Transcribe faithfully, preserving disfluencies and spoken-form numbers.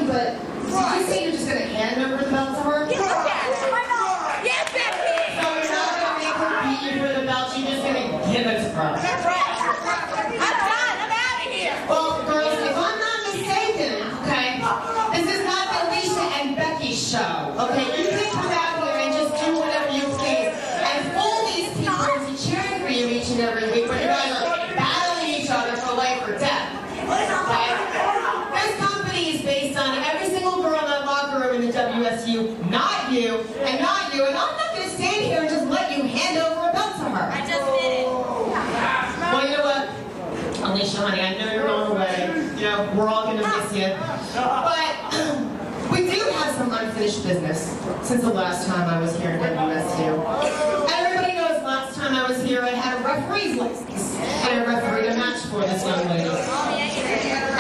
Becky, but did you say you're just going to hand over the belt to her? Yes, why not? Yes, Becky! So you're not going to make her beat you for the belt, you're just going to give it to her. That's right. I'm done. I'm out of here. Well, girls, if I'm not mistaken, okay, this is not the Alicia and Becky show, okay? You can come out here and just do whatever you please and fool these people into cheering for you each and every week when you guys are battling each other for life or death, okay? This company is based on every single girl in that locker room in the W S U, not you, and not you, and I'm not going to stand here and just let you hand over a belt to her. I just did it. Well, you know what? Alicia, honey, I know you're on the way. You know, we're all going to miss you. But we do have some unfinished business since the last time I was here in W S U. Everybody knows last time I was here, I had a referee's license and I refereed a match for this young lady.